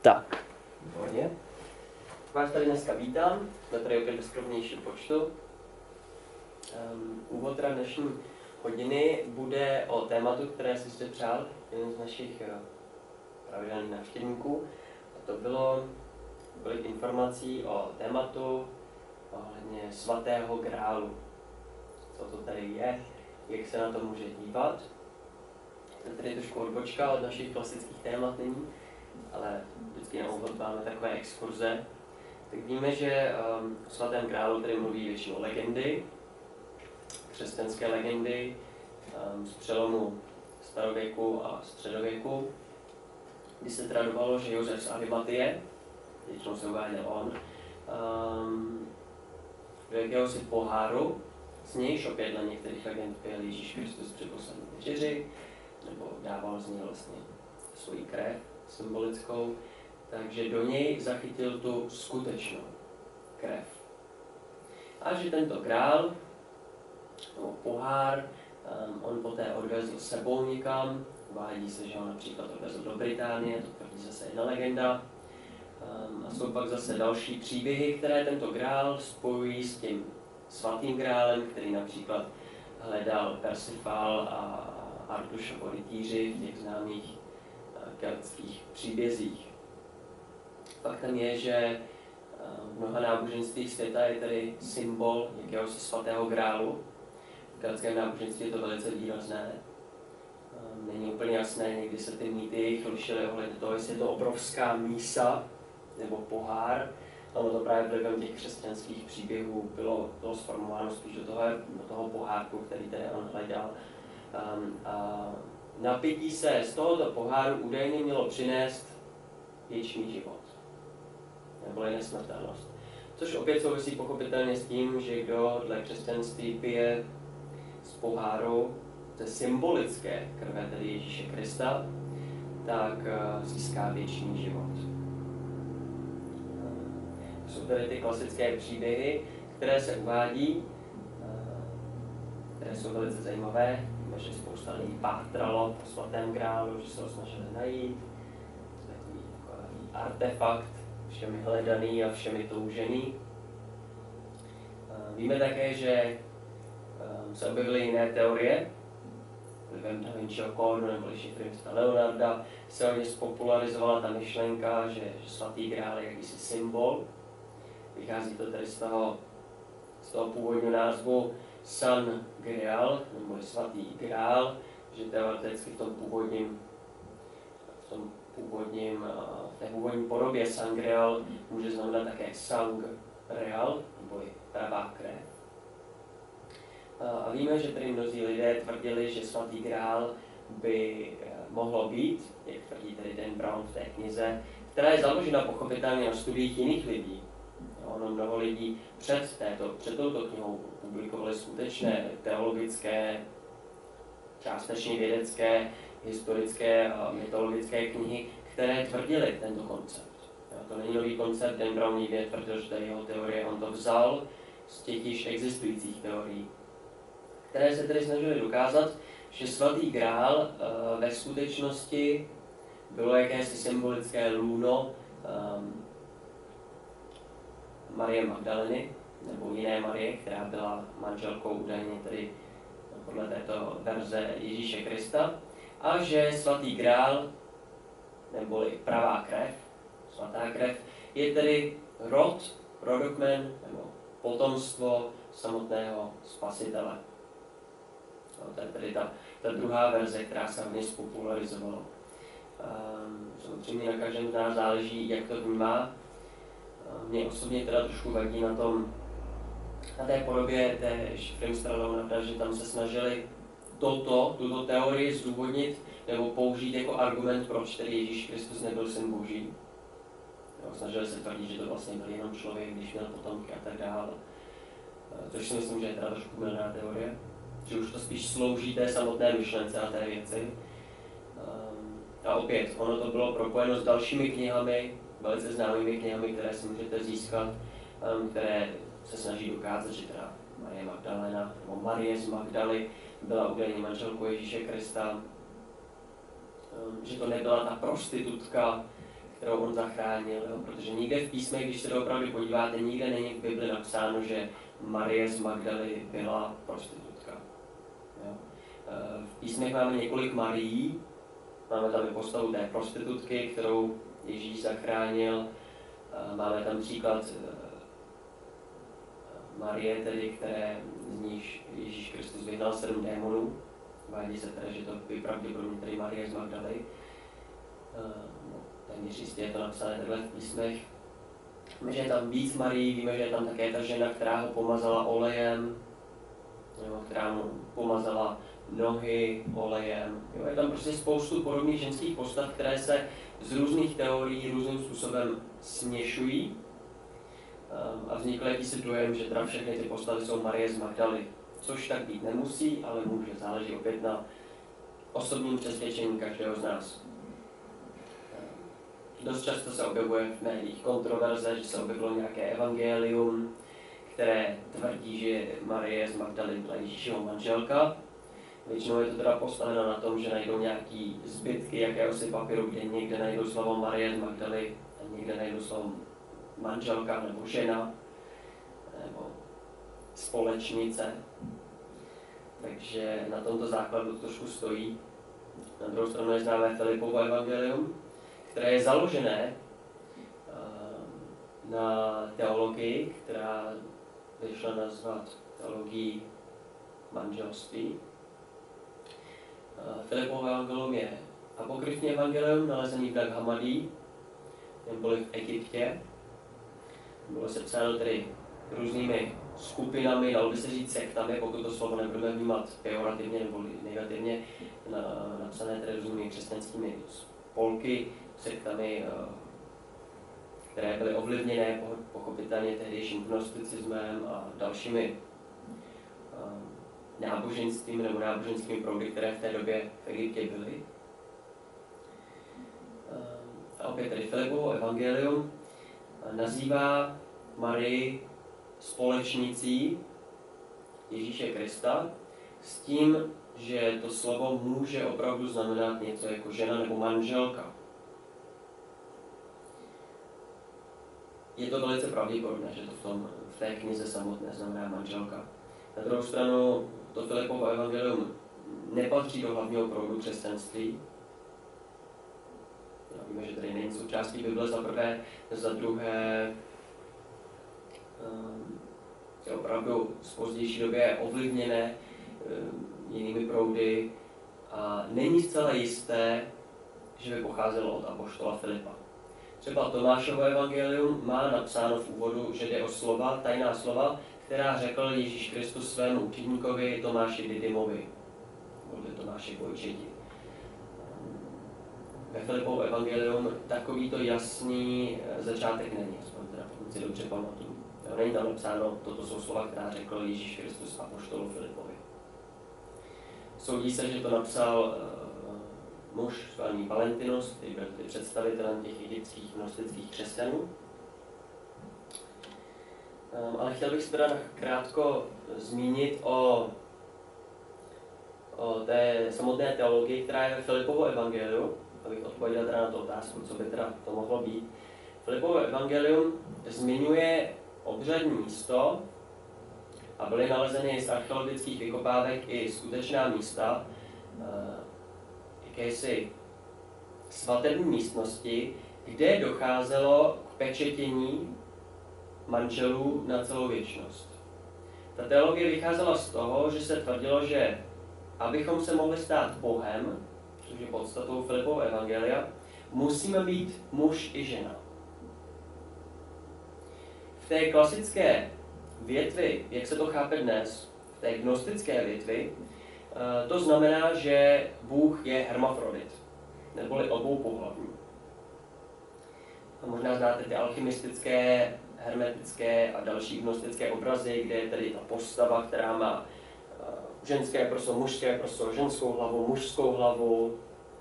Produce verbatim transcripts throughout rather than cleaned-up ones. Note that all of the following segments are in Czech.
Tak. Výborně. Vás tady dneska vítám, jsme tady opět ve skromnějším počtu. Um, úvod teda dnešní hodiny bude o tématu, které si jste přál, jeden z našich uh, pravidelných návštěvníků. A to bylo byly informací o tématu ohledně svatého grálu. Co to tady je, jak se na to může dívat. To tady je trošku odbočka od našich klasických témat nyní, ale vždycky na úvod máme takové exkurze. Tak víme, že um, o svatém grálu tady mluví většinou legendy, křesťanské legendy um, z přelomu starověku a středověku, kdy se tradovalo, že Josef z Arimatie, většinou se uváděl on, um, do jakéhosi poháru, z nějž opět na některých legend pil Ježíš Kristus při poslední večeři, nebo dával z něj vlastně svoji krev symbolickou, takže do něj zachytil tu skutečnou krev. A že tento grál, nebo pohár, um, on poté odvezl sebou někam, uvádí se, že ho například odvezl do Británie, to tvrdí zase jedna legenda. Um, a jsou pak zase další příběhy, které tento grál spojují s tím svatým grálem, který například hledal Persifal a Artušovo rytíři v těch známých keltských příbězích. Faktem je, že v mnoha náboženstvích světa je tedy symbol jakéhosi svatého grálu. V keltském náboženství je to velice výrazné. Není úplně jasné, někdy se ty mýty lišily ohledně toho, jestli je to obrovská mísa nebo pohár. Ono to právě vlivem těch křesťanských příběhů bylo, bylo sformováno spíš do toho, do toho pohárku, který tedy on hledal. Um, a napití se z tohoto poháru údajně mělo přinést věčný život, neboli nesmrtelnost. Což opět souvisí pochopitelně s tím, že kdo dle křesťanství pije z poháru ze symbolické krve, tedy Ježíše Krista, tak uh, získá věčný život. To jsou tedy ty klasické příběhy, které se uvádí, uh, které jsou velice zajímavé. Že spousta lidí pátralo po svatém grálu, že se ho snažili najít. Takový, takový artefakt, všemi hledaný a všemi toužený. Víme také, že se objevily jiné teorie. Vlivem Da Vinciho kódu nebo šifrimista Leonarda se hodně spopularizovala ta myšlenka, že, že svatý grál je jakýsi symbol. Vychází to tedy z toho, z toho původního názvu San Graal, nebo svatý grál, že teoreticky v tom původním, v tom původním, v té původní podobě San Graal může znamenat také Sang Real, nebo pravá krev. A víme, že tedy mnozí lidé tvrdili, že svatý grál by mohlo být, jak tvrdí tedy Dan Brown v té knize, která je založena pochopitelně na studiích jiných lidí. Ono mnoho lidí před, této, před touto knihou publikovali skutečné teologické, částečně vědecké, historické a mytologické knihy, které tvrdily tento koncept. To není nový koncept, Dan Brown nikdy tvrdil, že to je jeho teorie, on to vzal z těch již existujících teorií, které se tedy snažily dokázat, že svatý grál uh, ve skutečnosti bylo jakési symbolické lůno um, Marie Magdaleny, nebo jiné Marie, která byla manželkou údajně tedy podle této verze Ježíše Krista, a že svatý grál, neboli pravá krev, svatá krev, je tedy rod, rodokmen, nebo potomstvo samotného spasitele. No, to je tedy ta, ta druhá verze, která se hodně spopularizovala. Um, samozřejmě na každém z nás záleží, jak to vnímá. Mě osobně teda trošku vadí na tom, na té podobě té šifrimstra Leonarda, že tam se snažili toto, tuto teorii zdůvodnit nebo použít jako argument, proč tedy Ježíš Kristus nebyl syn Boží. Jo, snažili se tvrdit, že to vlastně byl jenom člověk, když měl potomky a tak dále. Což si myslím, že je teda trošku mylná teorie. Že už to spíš slouží té samotné myšlence a té věci. A opět, ono to bylo propojeno s dalšími knihami, velice známými knihami, které si můžete získat, um, které se snaží dokázat, že teda Marie Magdalena, nebo Marie z Magdaly, byla údajně manželkou Ježíše Krista, um, že to nebyla ta prostitutka, kterou on zachránil, jo? Protože nikde v písmech, když se to opravdu podíváte, nikde není v Bibli napsáno, že Marie z Magdaly byla prostitutka. Jo? V písmech máme několik Marií, máme tam i postavu té prostitutky, kterou Ježíš zachránil, máme tam příklad Marie, tedy, které z níž Ježíš Kristus vyhnal sedm démonů. Vádí se teda, že to by pravděpodobně tady Marie z Magdaly. No, téměř jistě je to napsané takhle v písmech. Víme, že je tam víc Marií, víme, že je tam také ta žena, která ho pomazala olejem, jo, která mu pomazala nohy olejem. Jo, je tam prostě spoustu podobných ženských postav, které se z různých teorií různým způsobem směšují. A vznikl jakýsi dojem, že teda všechny ty postavy jsou Marie z Magdaly. Což tak být nemusí, ale může. Záleží opět na osobním přesvědčení každého z nás. Dost často se objevuje v médiích kontroverze, že se objevilo nějaké evangelium, které tvrdí, že Marie z Magdaly byla Ježíšova manželka. Většinou je to teda postaveno na tom, že najdou nějaký zbytky jakéhosi papíru, kde někde najdou slovo Marie z Magdaly a někde najdou slovo manželka nebo žena nebo společnice. Takže na tomto základu trošku stojí. Na druhou stranu je známé Filipovo evangelium, které je založené na teologii, která vyšla nazvat teologii manželství. Filipovo evangelium je apokryfní evangelium, nalezený v Nag Hammadi, neboli v Egyptě. Bylo sepsáno tedy různými skupinami, dalo by se říct sektami, pokud to slovo nebudeme vnímat pejorativně nebo negativně, na, napsané tedy různými křesťanskými spolky, sektami, které byly ovlivněné pochopitelně tehdejším gnosticismem a dalšími náboženstvími nebo náboženskými proudy, které v té době v Egyptě byly. A opět tedy Filipovo evangelium nazývá Marii společnicí Ježíše Krista s tím, že to slovo může opravdu znamenat něco jako žena nebo manželka. Je to velice pravděpodobné, že to v, tom, v té knize samotné znamená manželka. Na druhou stranu to Filipovo evangelium nepatří do hlavního proudu křesťanství. Víme, že tady není součástí Bible za prvé, za druhé um, je opravdu z pozdější době ovlivněné um, jinými proudy a není zcela jisté, že by pocházelo od apoštola Filipa. Třeba Tomášovo evangelium má napsáno v úvodu, že jde o slova, tajná slova, která řekl Ježíš Kristus svému učedníkovi Tomáši Didymovi, nebo Tomáši Vojčeti. Ve Filipovo evangelium takovýto jasný začátek není, aspoň teda pokud si dobře pamatuju. Není tam napsáno, toto jsou slova, která řekl Ježíš Kristus apoštolu Filipovi. Soudí se, že to napsal uh, muž zvaný Valentinus, který byl představitelem těch egyptských gnostických křesťanů. Um, ale chtěl bych se teda krátko zmínit o, o té samotné teologii, která je ve Filipovo evangeliu, abych odpověděl teda na tu otázku, co by teda to mohlo být. Filipovo evangelium zmiňuje obřadní místo a byly nalezeny z archeologických vykopávek i skutečná místa, jakési svatební místnosti, kde docházelo k pečetění manželů na celou věčnost. Ta teologie vycházela z toho, že se tvrdilo, že abychom se mohli stát Bohem, což je podstatou Filipovo evangelia, musíme být muž i žena. V té klasické větvi, jak se to chápe dnes, v té gnostické větvi, to znamená, že Bůh je hermafrodit, neboli oboupohlavní. A možná znáte ty alchymistické, hermetické a další gnostické obrazy, kde je tedy ta postava, která má ženské prso, mužské prso, ženskou hlavu, mužskou hlavu.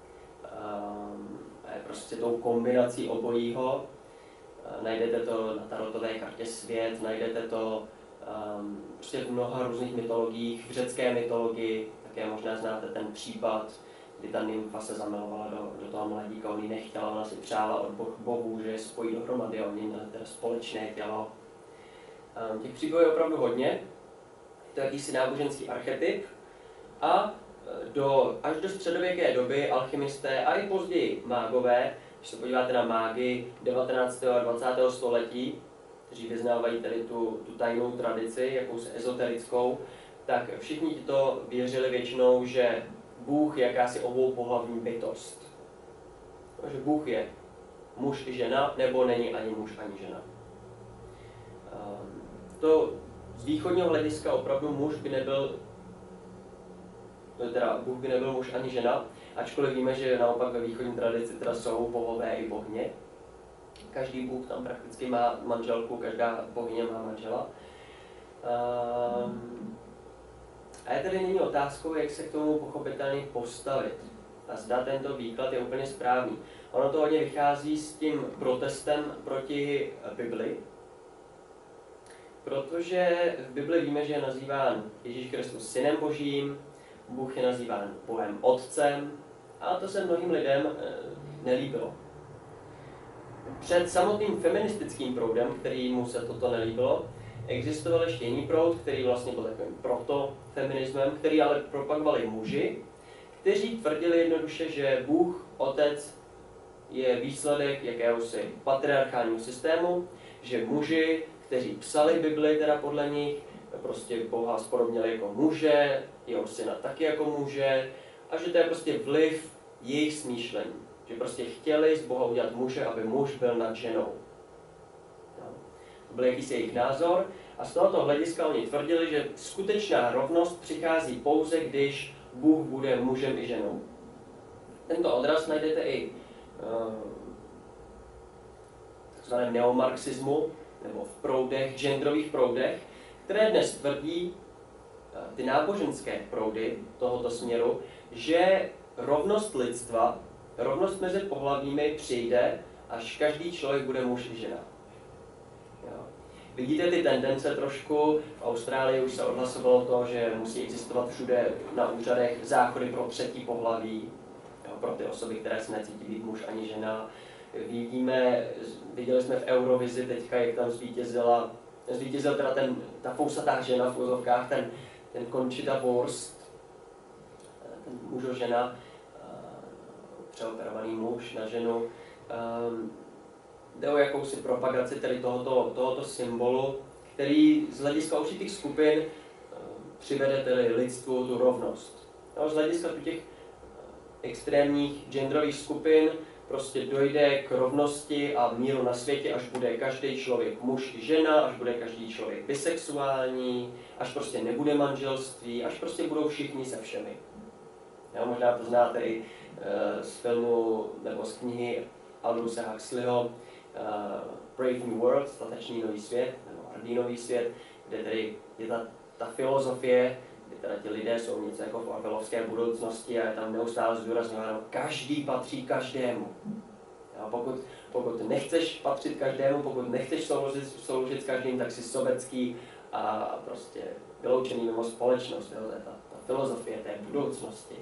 A je prostě tou kombinací obojího. Najdete to na tarotové kartě Svět, najdete to um, prostě v mnoha různých mytologiích, v řecké mytologii, také možná znáte ten případ, kdy ta nymfa se zamilovala do, do toho mladíka, on ji nechtěla, ona si přála od boh, bohů, že je spojí dohromady, oni měli teda společné tělo. Um, těch příběhů je opravdu hodně, je to jakýsi náboženský archetyp a do, až do středověké doby alchymisté a i později mágové, když se podíváte na mágy devatenáctého a dvacátého století, kteří vyznávají tedy tu, tu tajnou tradici, jakousi ezoterickou, tak všichni tito věřili většinou, že Bůh je jakási oboupohlavní bytost. Že Bůh je muž i žena, nebo není ani muž, ani žena. To z východního hlediska opravdu muž by nebyl, teda Bůh by nebyl muž ani žena, ačkoliv víme, že naopak ve východní tradici teda jsou bohové i bohyně. Každý Bůh tam prakticky má manželku, každá bohyně má manžela. Um, a je tedy nyní otázkou, jak se k tomu pochopitelně postavit. A zda tento výklad je úplně správný. Ono to hodně vychází s tím protestem proti Bibli, protože v Bibli víme, že je nazýván Ježíš Kristus synem Božím, Bůh je nazýván Bohem Otcem a to se mnohým lidem nelíbilo. Před samotným feministickým proudem, kterýmu se toto nelíbilo, existoval ještě jiný proud, který vlastně byl takovým protofeminismem, který ale propagovali muži, kteří tvrdili jednoduše, že Bůh, Otec, je výsledek jakéhosi patriarchálního systému, že muži, kteří psali Bibli, teda podle nich, prostě Boha spodobnili jako muže, jeho syna taky jako muže, a že to je prostě vliv jejich smýšlení. Že prostě chtěli z Boha udělat muže, aby muž byl nad ženou. No. To byl jakýsi jejich názor a z tohoto hlediska oni tvrdili, že skutečná rovnost přichází pouze, když Bůh bude mužem i ženou. Tento odraz najdete i uh, takzvaném neomarxismu, nebo v proudech, genderových proudech, které dnes tvrdí uh, ty náboženské proudy tohoto směru, že rovnost lidstva, rovnost mezi pohlavími přijde, až každý člověk bude muž i žena. Jo. Vidíte ty tendence trošku, v Austrálii už se odhlasovalo to, že musí existovat všude na úřadech záchody pro třetí pohlaví, jo, pro ty osoby, které se necítí být muž ani žena. Vidíme, viděli jsme v Eurovizi teďka, jak tam zvítězila, zvítězil teda ten, ta fousatá žena v úzovkách, ten, ten Conchita Wurst, ten muž-žena, přeoperovaný muž na ženu. Um, jde o jakousi propagaci tedy tohoto, tohoto symbolu, který z hlediska určitých skupin um, přivede tedy lidstvu tu rovnost. No, z hlediska těch uh, extrémních genderových skupin prostě dojde k rovnosti a míru na světě, až bude každý člověk muž i žena, až bude každý člověk bisexuální, až prostě nebude manželství, až prostě budou všichni se všemi. Já, možná to znáte i z filmu nebo z knihy Aldousa Huxleyho uh, Brave New World, statečný nový svět, nebo hrdý nový svět, kde tedy je ta, ta filozofie, kdy teda ti lidé jsou něco jako v orwellovské budoucnosti a je tam neustále zdůrazňováno, každý patří každému. Jo, pokud, pokud nechceš patřit každému, pokud nechceš souložit, souložit s každým, tak jsi sobecký a prostě vyloučený mimo společnost. Jo, to je ta, ta filozofie té budoucnosti.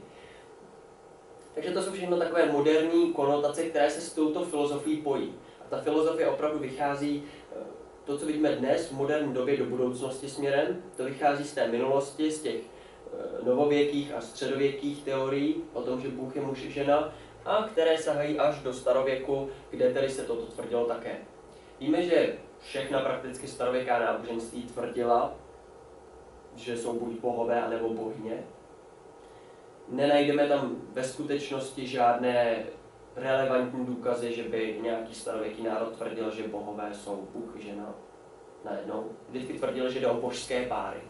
Takže to jsou všechno takové moderní konotace, které se s touto filozofií pojí. A ta filozofie opravdu vychází, to, co vidíme dnes v moderní době do budoucnosti směrem, to vychází z té minulosti, z těch novověkých a středověkých teorií o tom, že Bůh je muž i žena, a které sahají až do starověku, kde tedy se toto tvrdilo také. Víme, že všechna prakticky starověká náboženství tvrdila, že jsou buď bohové, anebo bohyně. Nenajdeme tam ve skutečnosti žádné relevantní důkazy, že by nějaký starověký národ tvrdil, že bohové jsou Bůh i žena najednou. Vždycky tvrdil, že jde o božské páry.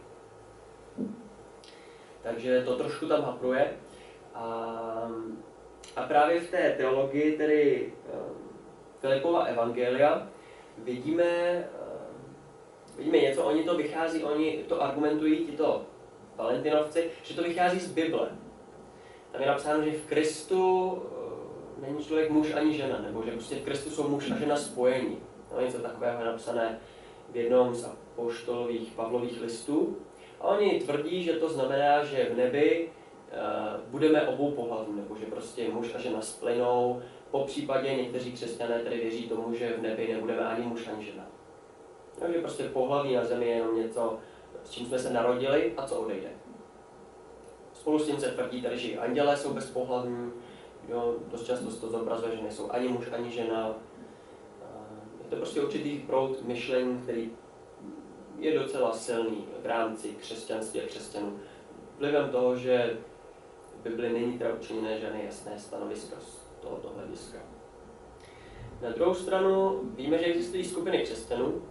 Takže to trošku tam hapruje. A, a právě v té teologii, tedy um, Filipova evangelia, vidíme, um, vidíme něco, oni to vychází, oni to argumentují, tito Valentinovci, že to vychází z Bible. Tam je napsáno, že v Kristu uh, není člověk muž ani žena, nebo že prostě v Kristu jsou muž a žena spojení. No, něco takového je napsané v jednom z apoštolových Pavlových listů. A oni tvrdí, že to znamená, že v nebi budeme obou pohlavní, nebo že prostě muž a žena splynou. Po případě někteří křesťané tedy věří tomu, že v nebi nebudeme ani muž, ani žena. Takže prostě pohlaví na zemi je jenom něco, s čím jsme se narodili a co odejde. Spolu s tím se tvrdí tady, že i andělé jsou bezpohlavní, jo, dost často se to zobrazuje, že nejsou ani muž, ani žena. Je to prostě určitý proud myšlení, který je docela silný v rámci křesťanství a křesťanů. Vlivem toho, že v Bibli není teda učiněné žádné jasné stanovisko z tohoto hlediska. Na druhou stranu víme, že existují skupiny křesťanů,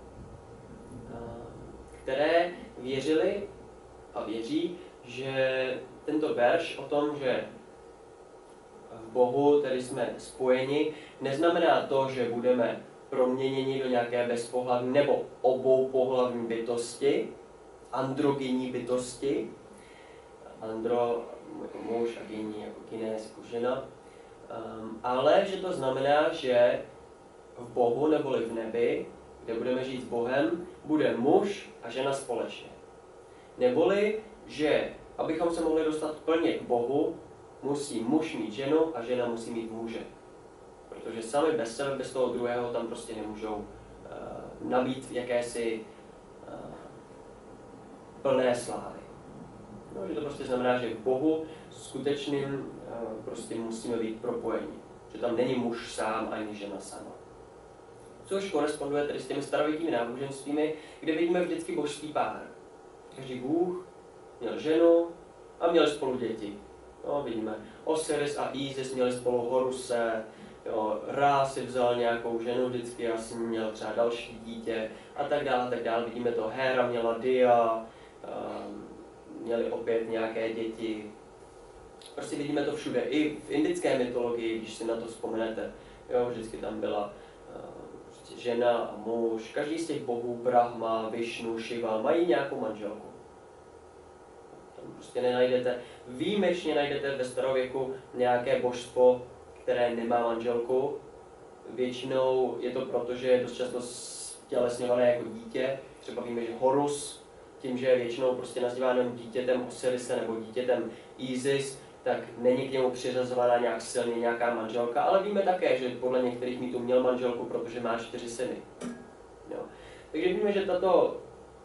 které věřili a věří, že tento verš o tom, že v Bohu tedy jsme spojeni, neznamená to, že budeme proměněni do nějaké bezpohlavní nebo oboupohlavní bytosti, androgynní bytosti, andro jako muž a gyní jako kines jako žena, um, ale že to znamená, že v Bohu neboli v nebi, kde budeme žít s Bohem, bude muž a žena společně. Neboli, že abychom se mohli dostat plně k Bohu, musí muž mít ženu a žena musí mít muže. Protože sami bez sebe, bez toho druhého, tam prostě nemůžou uh, nabít jakési uh, plné slávy. No, že to prostě znamená, že v Bohu skutečným uh, prostě musíme být propojeni. Že tam není muž sám ani žena sama. Což koresponduje tedy s těmi starověkými náboženstvími, kde vidíme vždycky božský pár. Každý Bůh měl ženu a měli spolu děti. No, vidíme, Osiris a Isis měli spolu Horuse, jo, Ra si vzal nějakou ženu vždycky a s ní měl třeba další dítě a tak dále, tak dále. Vidíme to, Héra měla Dia, um, měli opět nějaké děti. Prostě vidíme to všude, i v indické mytologii, když si na to vzpomenete. Jo, vždycky tam byla uh, prostě žena a muž. Každý z těch bohů, Brahma, Višnu, Šiva, mají nějakou manželku. Tam prostě nenajdete, výjimečně najdete ve starověku nějaké božstvo, které nemá manželku. Většinou je to proto, že je dost často tělesňované jako dítě. Třeba víme, že Horus, tím, že je většinou prostě nazýván dítětem Osirise nebo dítětem Isis, tak není k němu přiřazovaná nějak silně nějaká manželka, ale víme také, že podle některých mýtů měl manželku, protože má čtyři syny. Jo. Takže víme, že tato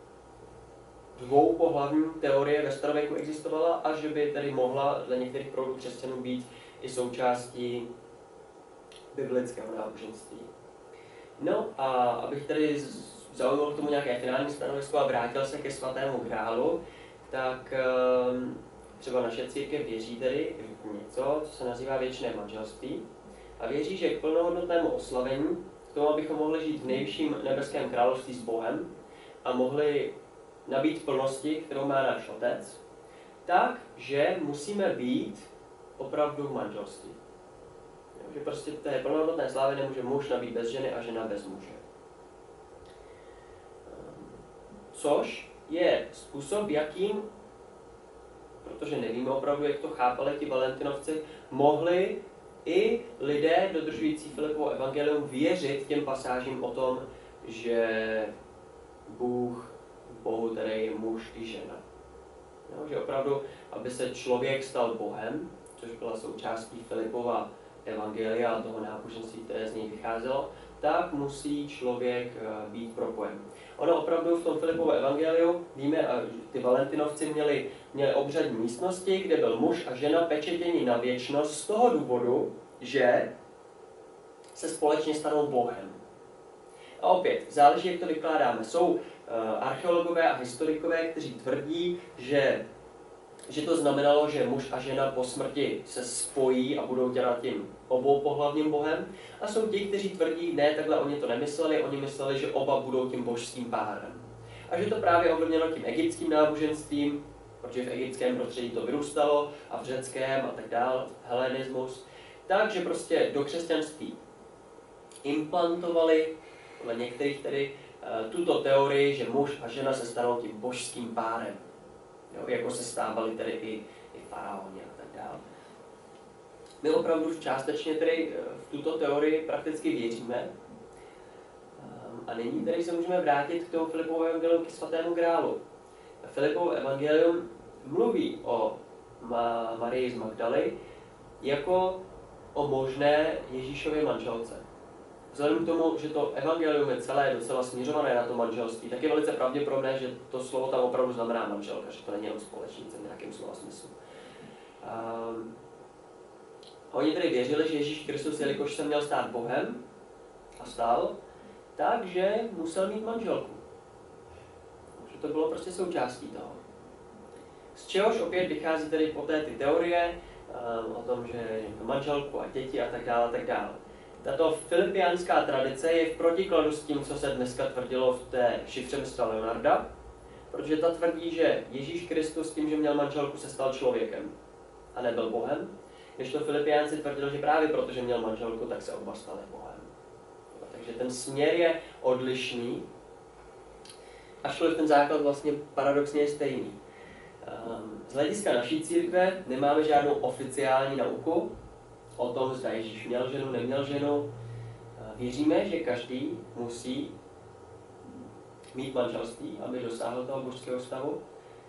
dvoupohlavní teorie ve starověku existovala a že by tedy mohla dle některých proudů křesťanů být i součástí biblického náboženství. No a abych tedy zaujal k tomu nějaké finální stanovisko a vrátil se ke svatému grálu, tak třeba naše církev věří tedy v něco, co se nazývá věčné manželství a věří, že k plnohodnotnému oslavení, k tomu, abychom mohli žít v nejvyšším nebeském království s Bohem a mohli nabít plnosti, kterou má náš Otec, tak, že musíme být opravdu v manželství. Jo, že prostě v té plnohodnotné slávě nemůže muž nabít bez ženy a žena bez muže. Což je způsob, jakým, protože nevíme opravdu, jak to chápali ti Valentinovci, mohli i lidé dodržující Filipovo evangelium věřit těm pasážím o tom, že Bůh v Bohu tedy je muž i žena. Jo, že opravdu, aby se člověk stal Bohem, což byla součástí Filipova evangelia a toho náboženství, které z něj vycházelo, tak musí člověk být propojen. Ono opravdu v tom Filipovo evangeliu, víme, ty Valentinovci měli, měli obřadní místnosti, kde byl muž a žena pečetěni na věčnost z toho důvodu, že se společně stanou Bohem. A opět, záleží, jak to vykládáme. Jsou uh, archeologové a historikové, kteří tvrdí, že, že to znamenalo, že muž a žena po smrti se spojí a budou dělat tím oboupohlavním Bohem. A jsou ti, kteří tvrdí, ne, takhle oni to nemysleli, oni mysleli, že oba budou tím božským párem. A že to právě ovlivněno tím egyptským náboženstvím, protože v egyptském prostředí to vyrůstalo a v řeckém a tak dál, helenismus. Takže prostě do křesťanství implantovali podle některých tedy tuto teorii, že muž a žena se stanou tím božským párem. Jo, jako se stávali tedy i, i faraoni a tak dále. My opravdu částečně tedy v tuto teorii prakticky věříme. A nyní tedy se můžeme vrátit k tomu Filipovu evangeliu, k svatému grálu. Filipovo evangelium mluví o Ma Marii z Magdaly jako o možné Ježíšově manželce. Vzhledem k tomu, že to evangelium je celé docela směřované na to manželství, tak je velice pravděpodobné, že to slovo tam opravdu znamená manželka, že to není jenom společnice v nějakém slova smyslu. Um, oni tedy věřili, že Ježíš Kristus, jelikož se měl stát Bohem a stál, takže musel mít manželku. Že to bylo prostě součástí toho. Z čehož opět vychází tedy poté ty teorie um, o tom, že manželku a děti a tak dále, a tak dále. Tato filipiánská tradice je v protikladu s tím, co se dneska tvrdilo v té šifře mistra Leonarda, protože ta tvrdí, že Ježíš Kristus tím, že měl manželku, se stal člověkem a nebyl Bohem, když to Filipiánci tvrdili, že právě protože měl manželku, tak se oba stali Bohem. Takže ten směr je odlišný, ačkoliv ten základ vlastně paradoxně je stejný. Z hlediska naší církve nemáme žádnou oficiální nauku o tom, zda Ježíš měl ženu, neměl ženu. Věříme, že každý musí mít manželství, aby dosáhl toho božského stavu.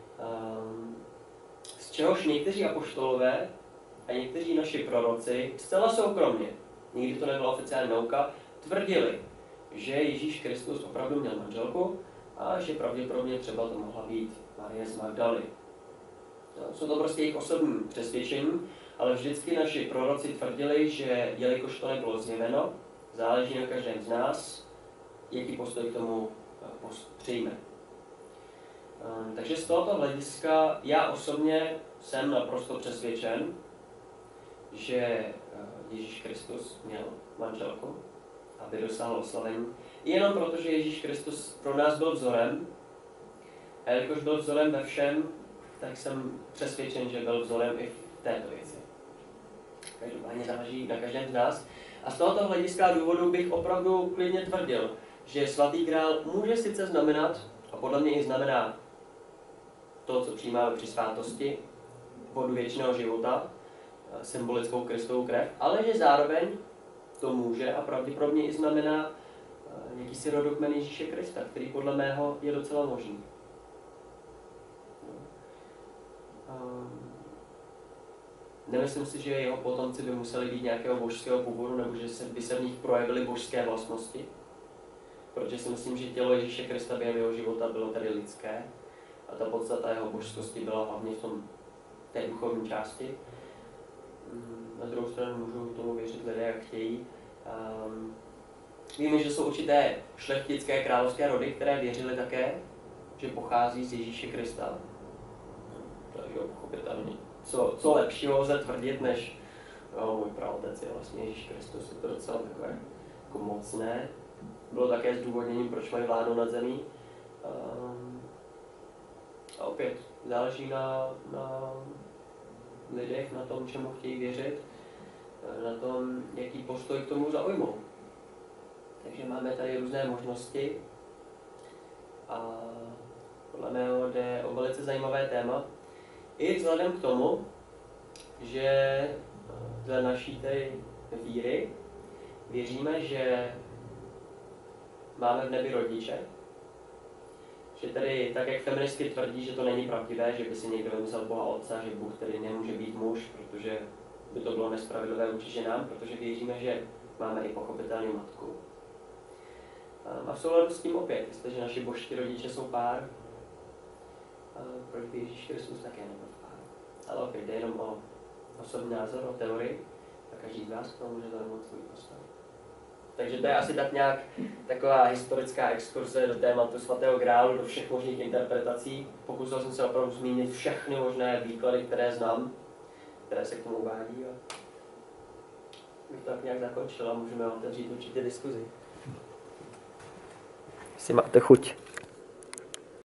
Z čehož někteří apoštolové a někteří naši proroci zcela soukromně, nikdy to nebyla oficiální nauka, tvrdili, že Ježíš Kristus opravdu měl manželku a že pravděpodobně třeba to mohla být Marie z Magdaly. Jsou to prostě jejich osobní přesvědčení, ale vždycky naši proroci tvrdili, že jelikož to nebylo zjeveno, záleží na každém z nás, jaký postoj k tomu přijme. Takže z tohoto hlediska já osobně jsem naprosto přesvědčen, že Ježíš Kristus měl manželku, aby dosáhl oslavení. Jenom proto, že Ježíš Kristus pro nás byl vzorem, a jelikož byl vzorem ve všem, tak jsem přesvědčen, že byl vzorem i v této věci. Každopádně záleží na každém z nás. A z tohoto hlediska důvodu bych opravdu klidně tvrdil, že svatý král může sice znamenat, a podle mě i znamená to, co přijímáme při svátosti, vodu věčného života, symbolickou Kristovu krev, ale že zároveň to může a pravděpodobně i znamená jakýsi rodokmen Ježíše Krista, který podle mého je docela možný. Um, nemyslím si, že jeho potomci by museli být nějakého božského původu, nebo že se, by se v nich projevily božské vlastnosti. Protože si myslím, že tělo Ježíše Krista během jeho života bylo tedy lidské a ta podstata jeho božskosti byla hlavně v tom, té duchovní části. Na druhou stranu můžou tomu věřit lidé, jak chtějí. Um, víme, že jsou určité šlechtické královské rody, které věřily také, že pochází z Ježíše Krista. Takže pochopitelně. Co, co lepšího lze tvrdit, než no, můj praotec je vlastně Ježíš Kristus, je to docela takové jako mocné. Bylo také zdůvodněním, proč mají vládu nad zemí. Um, a opět, záleží na, na lidech, na tom, čemu chtějí věřit, na tom, jaký postoj k tomu zaujmou. Takže máme tady různé možnosti a podle mého jde o velice zajímavé téma. I vzhledem k tomu, že dle naší tedy víry věříme, že máme v nebi rodiče, že tedy tak, jak feministky tvrdí, že to není pravdivé, že by si někdo vymyslel Boha Otce, že Bůh tedy nemůže být muž, protože by to bylo nespravedlivé vůči ženám, protože věříme, že máme i pochopitelnou matku. A v souladu s tím opět, jestliže naši božští rodiče jsou pár, proč by Ježíš Kristus také nebyl pár. Ale opět jde jenom o osobní názor, o teorii a každý z vás k tomu může zaujmout svůj postoj. Takže to je asi tak nějak taková historická exkurze do tématu svatého grálu, do všech možných interpretací. Pokusil jsem se opravdu zmínit všechny možné výklady, které znám, které se k tomu uvádí. A bych to tak nějak zakončil a můžeme otevřít určitě diskuzi. Jestli máte chuť.